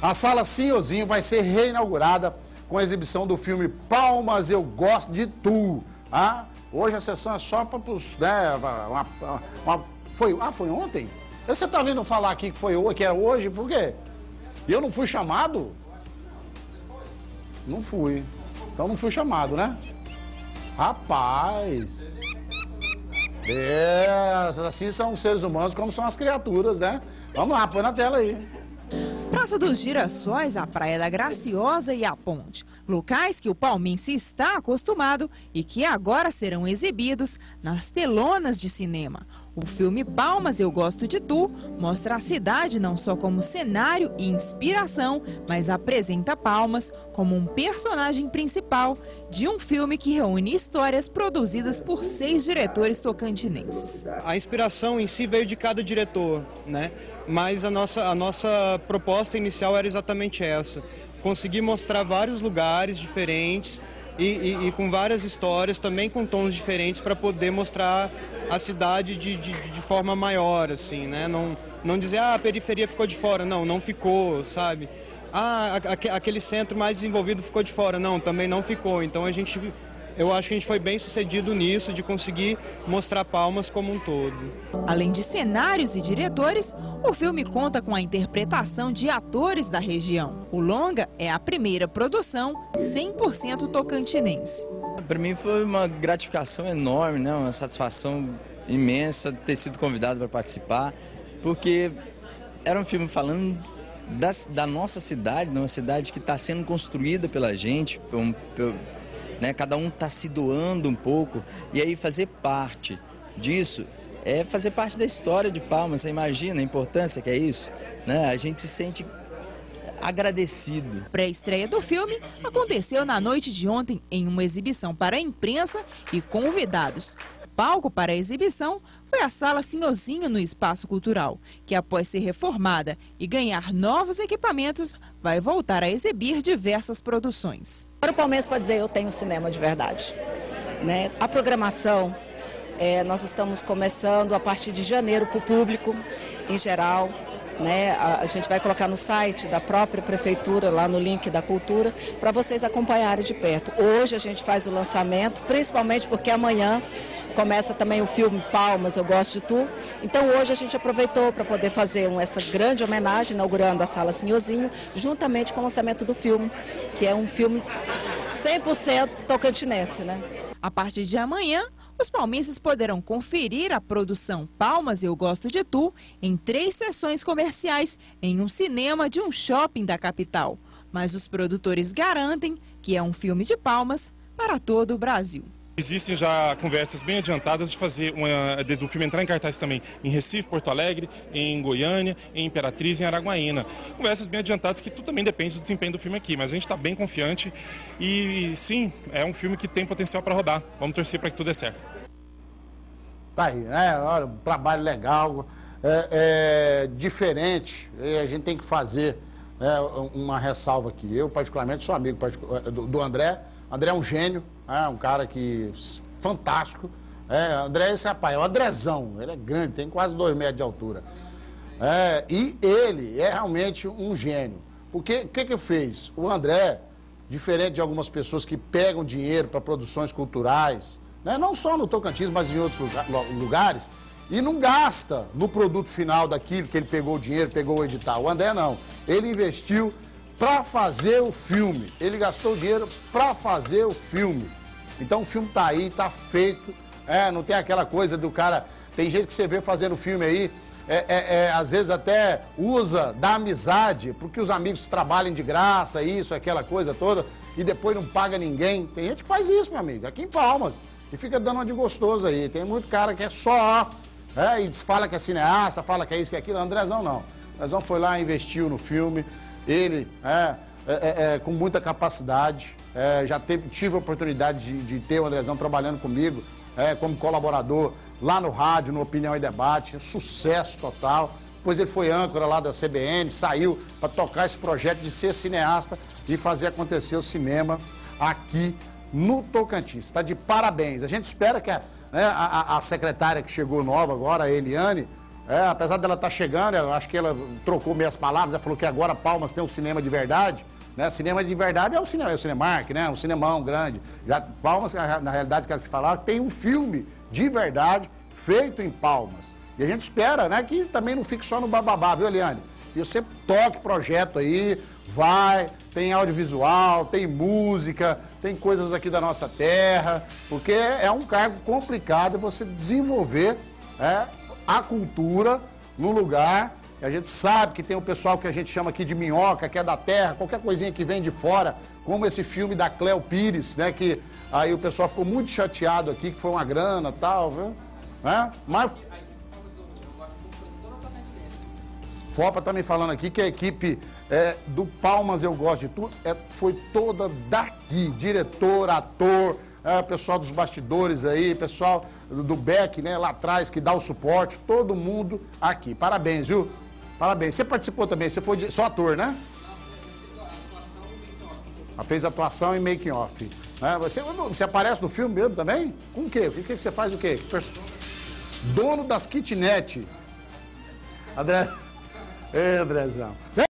A Sala Senhorzinho vai ser reinaugurada com a exibição do filme Palmas, Eu Gosto de Tu. Ah, hoje a sessão é só para os... Né, foi ontem? Você está vindo falar aqui que é hoje, por quê? E eu não fui chamado? Não fui. Então não fui chamado, né? Rapaz... assim são os seres humanos como são as criaturas, né? Vamos lá, põe na tela aí. Praça dos Girassóis, a Praia da Graciosa e a Ponte. Locais que o palmense está acostumado e que agora serão exibidos nas telonas de cinema. O filme Palmas, Eu Gosto de Tu mostra a cidade não só como cenário e inspiração, mas apresenta Palmas como um personagem principal de um filme que reúne histórias produzidas por 6 diretores tocantinenses. A inspiração em si veio de cada diretor, né? Mas a nossa proposta inicial era exatamente essa: conseguir mostrar vários lugares diferentes e com várias histórias, também com tons diferentes, para poder mostrar a cidade de forma maior, assim, né? Não dizer, a periferia ficou de fora, não ficou, sabe? Aquele centro mais desenvolvido ficou de fora, não, também não ficou. Então eu acho que a gente foi bem sucedido nisso, de conseguir mostrar Palmas como um todo. Além de cenários e diretores, o filme conta com a interpretação de atores da região. O longa é a primeira produção 100% tocantinense. Para mim foi uma gratificação enorme, né? Uma satisfação imensa ter sido convidado para participar, porque era um filme falando da nossa cidade, uma cidade que está sendo construída pela gente, né? Cada um está se doando um pouco, e aí fazer parte disso é fazer parte da história de Palmas. Você imagina a importância que é isso, né? A gente se sente agradecido. A pré-estreia do filme aconteceu na noite de ontem em uma exibição para a imprensa e convidados. O palco para a exibição foi a Sala Senhorzinho no Espaço Cultural, que após ser reformada e ganhar novos equipamentos, vai voltar a exibir diversas produções. Para o Palmeiras pode dizer, eu tenho cinema de verdade, né? A programação, nós estamos começando a partir de janeiro para o público em geral, né? A gente vai colocar no site da própria prefeitura, lá no link da cultura, para vocês acompanharem de perto. Hoje a gente faz o lançamento, principalmente porque amanhã começa também o filme Palmas, Eu Gosto de Tu. Então hoje a gente aproveitou para poder fazer essa grande homenagem, inaugurando a Sala Senhorzinho, juntamente com o lançamento do filme, que é um filme 100% tocantinense, né? A partir de amanhã, os palmenses poderão conferir a produção Palmas, Eu Gosto de Tu em 3 sessões comerciais em um cinema de um shopping da capital. Mas os produtores garantem que é um filme de Palmas para todo o Brasil. Existem já conversas bem adiantadas de fazer do filme entrar em cartaz também em Recife, Porto Alegre, em Goiânia, em Imperatriz e em Araguaína. Conversas bem adiantadas que tudo também depende do desempenho do filme aqui, mas a gente está bem confiante e sim, é um filme que tem potencial para rodar. Vamos torcer para que tudo dê certo. Tá aí, né? Olha, um trabalho legal, diferente, e a gente tem que fazer uma ressalva aqui. Eu, particularmente, sou amigo do André. André é um gênio, um cara fantástico. André, esse rapaz, é o Andrezão, ele é grande, tem quase 2 metros de altura. E ele é realmente um gênio. Porque o que fez? O André, diferente de algumas pessoas que pegam dinheiro para produções culturais, né, não só no Tocantins, mas em outros lugares, e não gasta no produto final daquilo que ele pegou o dinheiro, pegou o edital. O André não, ele investiu para fazer o filme, ele gastou dinheiro para fazer o filme. Então o filme tá aí, tá feito, não tem aquela coisa do cara, tem gente que você vê fazendo filme aí, às vezes até usa da amizade, porque os amigos trabalhem de graça, isso, aquela coisa toda, e depois não paga ninguém. Tem gente que faz isso, meu amigo, aqui em Palmas, e fica dando uma de gostoso aí. Tem muito cara que é só, e fala que é cineasta, fala que é isso, que é aquilo. Andrezão não. Andrezão foi lá, investiu no filme. Ele, com muita capacidade, já tive a oportunidade de ter o Andrezão trabalhando comigo, como colaborador lá no rádio, no Opinião e Debate, sucesso total. Depois ele foi âncora lá da CBN, saiu para tocar esse projeto de ser cineasta e fazer acontecer o cinema aqui no Tocantins. Está de parabéns. A gente espera que a secretária que chegou nova agora, a Eliane, Apesar dela estar chegando, eu acho que ela trocou meias palavras, ela falou que agora Palmas tem um cinema de verdade, né? Cinema de verdade é o Cinemark, né? Um cinemão grande. Já Palmas, na realidade, quero te falar, tem um filme de verdade feito em Palmas. E a gente espera, né, que também não fique só no bababá, viu, Eliane? E você toque projeto aí, vai, tem audiovisual, tem música, tem coisas aqui da nossa terra, porque é um cargo complicado você desenvolver a cultura no lugar. A gente sabe que tem o pessoal que a gente chama aqui de minhoca, que é da terra, qualquer coisinha que vem de fora, como esse filme da Cléo Pires, né, que aí o pessoal ficou muito chateado aqui, que foi uma grana e tal, viu? Mas... Fopa tá me falando aqui que a equipe do Palmas Eu Gosto de Tudo foi toda daqui, diretor, ator, pessoal dos bastidores aí, pessoal do back, né, lá atrás, que dá o suporte, todo mundo aqui. Parabéns, viu? Parabéns. Você participou também, você foi só ator, né? Fez atuação e making off. Você aparece no filme mesmo também? Com o quê? O que você faz o quê? Dono das kitnet. André... Andrezão.